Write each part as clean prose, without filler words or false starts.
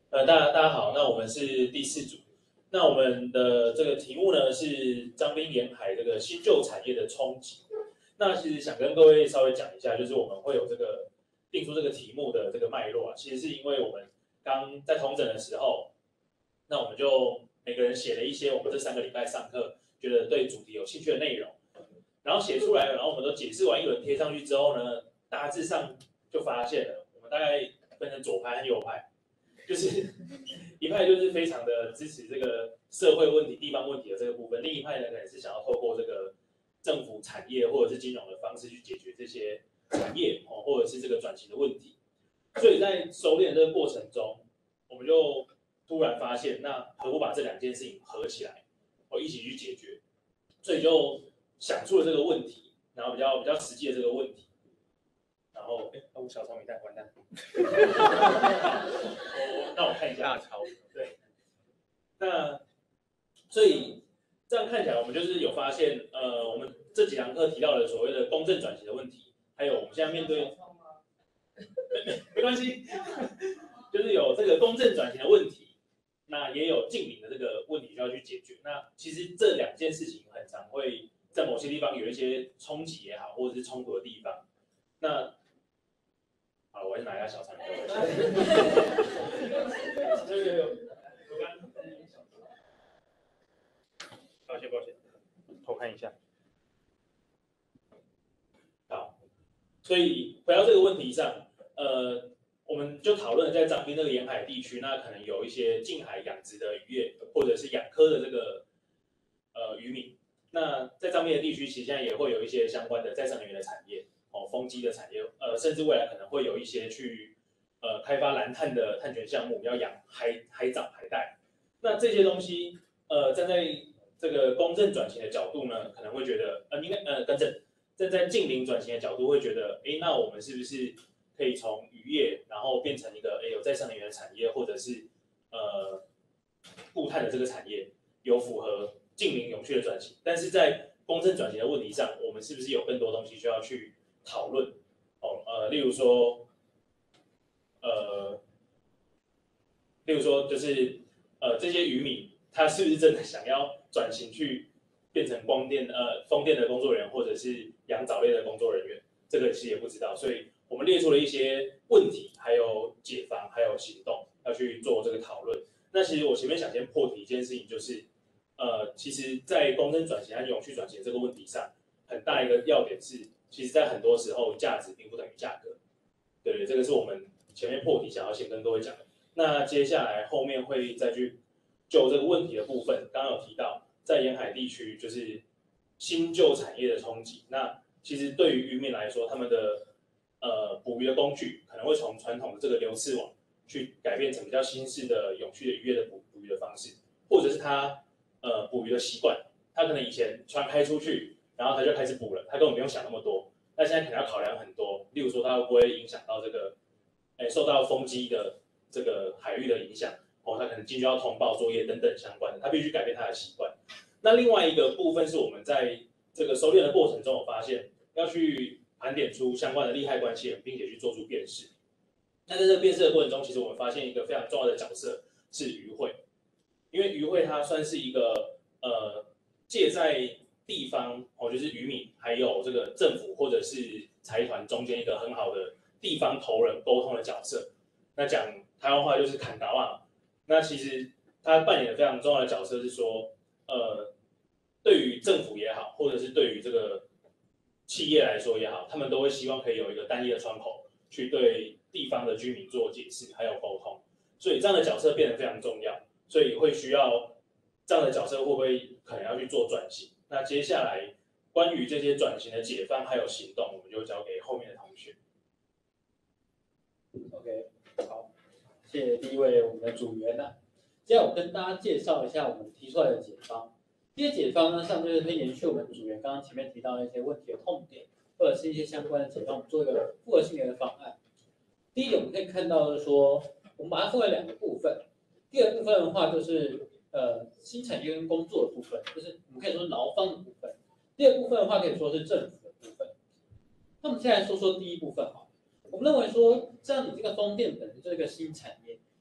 大家好，那我们是第四组。那我们的这个题目呢是彰滨沿海这个新旧产业的冲击。那其实想跟各位稍微讲一下，就是我们会有这个定出这个题目的这个脉络啊，其实是因为我们刚在统整的时候，那我们就每个人写了一些我们这3个礼拜上课觉得对主题有兴趣的内容，然后写出来了，然后我们都解释完一轮贴上去之后呢，大致上就发现了，我们大概分成左派和右派。就是一派就是非常的支持这个社会问题、地方问题的这个部分，另一派呢可能是想要透过这个政府产业或者是金融的方式去解决这些产业或者是这个转型的问题。所以在收敛这个过程中，我们就突然发现，那何不把这2件事情合起来，一起去解决？所以就想出了这个问题，然后比较实际的这个问题。然后，我小抄没带，完蛋。让我看一下。 大抄。 对。那所以这样看起来，我们就是有发现，我们这几堂课提到的所谓的公正转型的问题，还有我们现在面对，没关系，就是有这个公正转型的问题，那也有近邻的这个问题需要去解决。那其实这2件事情很常会在某些地方有一些冲击也好，或者是冲突的地方。那好，我还是拿一下小餐具。抱歉，偷看一下。好，所以回到这个问题上，我们就讨论在彰滨这个沿海地区，那可能有一些近海养殖的渔业，或者是养科的这个渔民。那在彰滨的地区，其实现在也会有一些相关的再生能源的产业，风机的产业，甚至未来可能会有一些去开发蓝碳的碳权项目，要养海藻、海带。那这些东西，站在这个公正转型的角度呢，可能会觉得，应该更正，站在近邻转型的角度会觉得，那我们是不是可以从渔业，然后变成一个有再生能源的产业，或者是固碳的这个产业，有符合近邻永续的转型？但是在公正转型的问题上，我们是不是有更多东西需要去讨论？例如说，就是这些渔民，他是不是真的想要转型去变成风电的工作人员，或者是养藻类的工作人员？这个其实也不知道，所以我们列出了一些问题，还有解方，还有行动，要去做这个讨论。那其实我前面想先破题一件事情，就是其实，在公正转型和永续转型这个问题上，很大一个要点是，其实在很多时候价值并不等于价格。对，这个是我们前面破题想要先跟各位讲的。那接下来后面会再去就这个问题的部分，刚刚有提到，在沿海地区就是新旧产业的冲击。那其实对于渔民来说，他们的捕鱼的工具可能会从传统的这个流刺网去改变成比较新式的永续的渔业的捕鱼的方式，或者是他捕鱼的习惯，他可能以前船开出去，然后他就开始捕了，他根本不用想那么多。那现在可能要考量很多，例如说它会不会影响到这个，受到风机的这个海域的影响，他可能进去要通报作业等等相关的，他必须改变他的习惯。那另外一个部分是我们在这个收敛的过程中，我发现要去盘点出相关的利害关系人，并且去做出辨识。那在这个辨识的过程中，其实我们发现一个非常重要的角色是渔会，因为渔会它算是一个介在地方就是渔民还有这个政府或者是财团中间一个很好的地方头人沟通的角色。那讲台湾话就是砍刀啊。那其实他扮演的非常重要的角色是说，对于政府也好，或者是对于这个企业来说也好，他们都会希望可以有一个单一的窗口去对地方的居民做解释还有沟通。所以这样的角色变得非常重要，所以会需要这样的角色会不会可能要去做转型？那接下来关于这些转型的解方还有行动，我们就交给后面的同学。 OK， 好，谢谢第一位我们的组员呢。接下来我跟大家介绍一下我们提出来的解方。这些解方呢，上就是会延续我们组员刚刚前面提到的一些问题的痛点，或者是一些相关的解方，我们做一个复合性的方案。第一点，我们可以看到是说，我们把它分为2个部分。第二部分的话，就是新产业跟工作的部分，就是我们可以说是劳方的部分。第二部分的话，可以说是政府的部分。那我们现在说说第一部分哈。我们认为说，这样你这个风电本身就是一个新产业，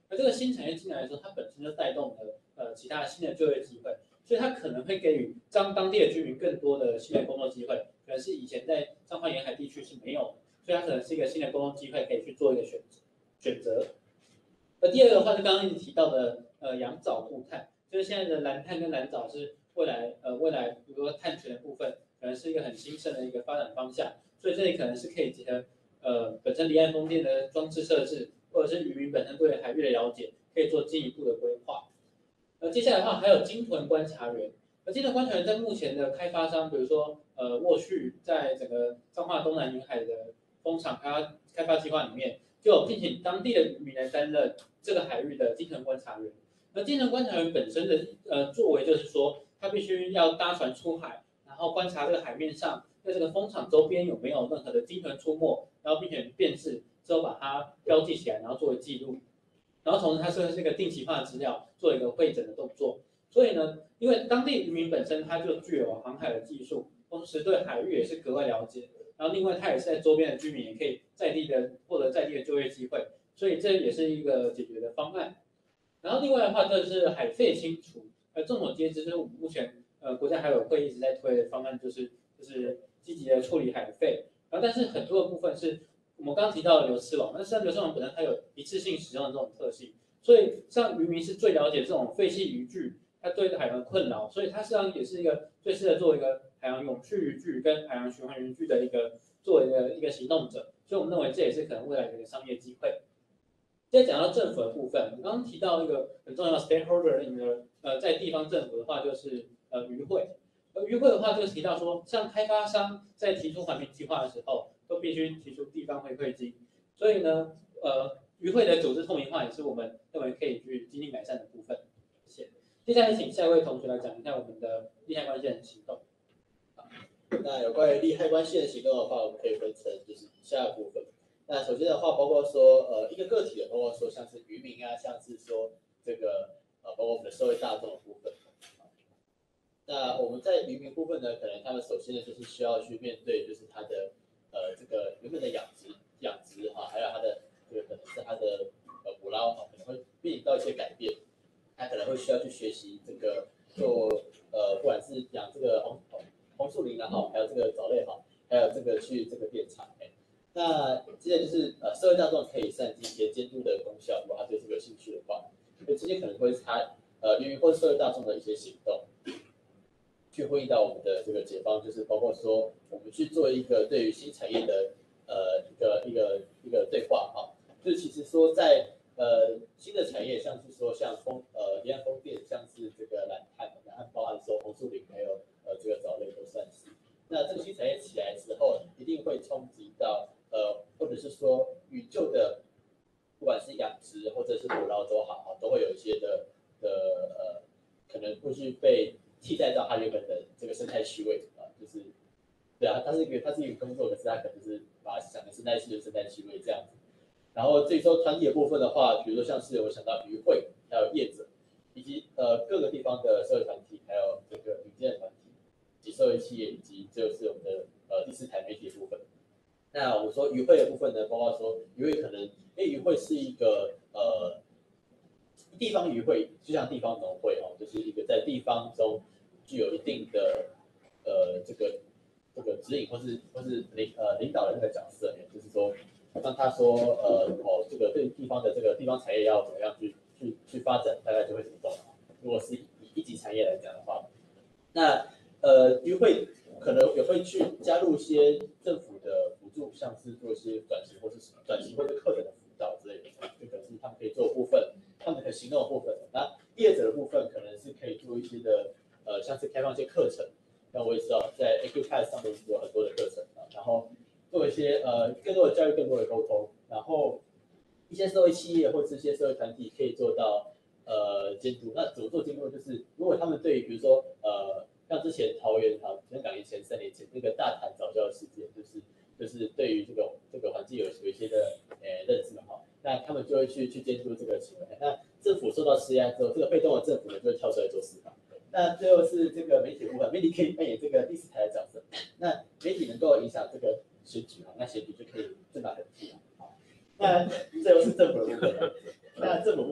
而这个新产业进来的时候，它本身就带动了其他新的就业机会，所以它可能会给予当地的居民更多的新的工作机会，可能是以前在彰化沿海地区是没有的，所以它可能是一个新的工作机会，可以去做一个选择。而第二个的话，就刚刚一直提到的养藻固碳，就是现在的蓝碳跟蓝藻是未来比如说碳权的部分，可能是一个很兴盛的一个发展方向，所以这里可能是可以结合本身离岸风电的装置设置，或者是渔民本身对海域的了解，可以做进一步的规划。接下来的话还有鲸豚观察员，鲸豚观察员在目前的开发商，比如说沃旭在整个彰化东南沿海的风场开发计划里面，就有聘请当地的渔民来担任这个海域的鲸豚观察员。那鲸豚观察员本身的作为就是说，他必须要搭船出海，然后观察这个海面上在这个风场周边有没有任何的鲸豚出没，然后并且辨识之后把它标记起来，然后作为记录。然后同时它是一个定期化的资料，做一个汇整的动作。所以呢，因为当地渔民本身他就具有航海的技术，同时对海域也是格外了解。然后另外他也是在周边的居民也可以获得在地的就业机会，所以这也是一个解决的方案。然后另外的话，就是海废清除，众所皆知，就是我们目前国家海委会一直在推的方案，就是积极的处理海废。然后但是很多的部分是我们刚刚提到的流刺网，那实际上流刺网本身它有一次性使用的这种特性，所以像渔民是最了解这种废弃渔具它对海洋的困扰，所以它实际上也是一个最适合做一个海洋永续渔具跟海洋循环渔具的作为一个行动者，所以我们认为这也是可能未来的一个商业机会。接着讲到政府的部分，我刚刚提到一个很重要的 stakeholder 在地方政府的话就是渔会，渔会的话就是提到说，像开发商在提出环评计划的时候，都必须提出地方回馈金，所以呢，渔会的组织透明化也是我们认为可以去经济改善的部分。谢谢。接下来请下一位同学来讲一下我们的利害关系人行动。 那有关于利害关系人行动的话，我们可以分成就是以下的部分。那首先的话，包括说一个个体的，包括说像是渔民啊，像是说这个包括我们的社会大众的部分。那我们在渔民部分呢，可能他们首先呢就是需要去面对就是他的这个原本的养殖哈，还有他的这个可能是他的捕捞哈，可能会面临到一些改变，他可能会需要去学习这个做不管是养这个红树林啊哈，还有这个藻类哈，还有这个去这个电厂。那接着就是社会大众可以善尽一些监督的功效，如果他对这个有兴趣的话，所以这些可能会是他渔民或社会大众的一些行动，去呼应到我们的这个解方，就是包括说我们去做一个对于新产业的一个对话哈，就其实说在新的产业，像是说像离岸风电，像是这个蓝岸包含说红树林，还有这个藻类都算是。那这个新产业起来之后，一定会冲击到或者是说与旧的，不管是养殖或者是捕捞都好，都会有一些的可能会去被替代到它原本的这个生态区位啊，就是对啊，它是一个工作，可是它可能是把它想成生态系的生态区位这样子。然后至于说团体的部分的话，比如说像是我想到渔会，还有业者，以及各个地方的社会团体，还有这个民间的团体。及社会企业，以及就是我们的第四台媒体的部分。那我们说渔会的部分呢，包括说渔会可能，因为渔会是一个地方渔会，就像地方农会哦，就是一个在地方中具有一定的这个指引或是领导的那个角色，就是说当他说这个对地方的这个地方产业要怎么样去发展，大概就会怎么动。如果是以一级产业来讲的话，那渔会可能也会去加入一些政府的辅助，像是做一些转型或者课程的辅导之类的，这个是他们可以做的部分，他们可以行动的部分。那业者的部分可能是可以做一些的像是开放一些课程，那我也知道在 AQPass 上面有很多的课程啊，然后做一些更多的教育、更多的沟通，然后一些社会企业或者一些社会团体可以做到监督。那怎么做监督？就是如果他们对于比如说像之前桃园香港3年前那个大潭藻礁事件，就是对于这个环境有一些的认知嘛哈，那他们就会去监督这个行为。那政府受到施压之后，这个被动的政府呢就会跳出来做司法。那最后是这个媒体部分，媒体可以扮演这个第四台的角色。那媒体能够影响这个选举那选举就可以正大很低那最后是政府的部分。那政府部分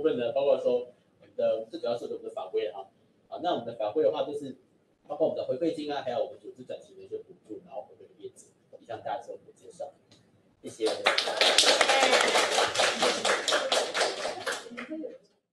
括说我们的最主要是我们的法规啊，那我们的法规的话就是包括我们的回馈金啊，还有我们组织转型的一些补助，然后回馈的业绩，以上大致我们介绍，谢谢。